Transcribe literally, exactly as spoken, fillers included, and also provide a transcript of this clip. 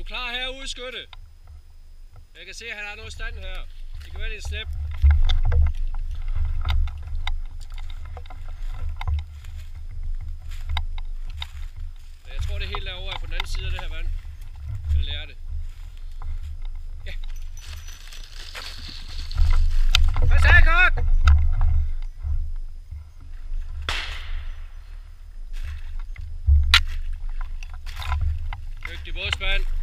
du klar herude, skytte? Jeg kan se, at han har noget stand her. Det kan være, det er et snap. Jeg tror, det er helt derovre på den anden side af det her vand. Jeg lærer det. Ja. Pas af, kok! Dygtig bådspand.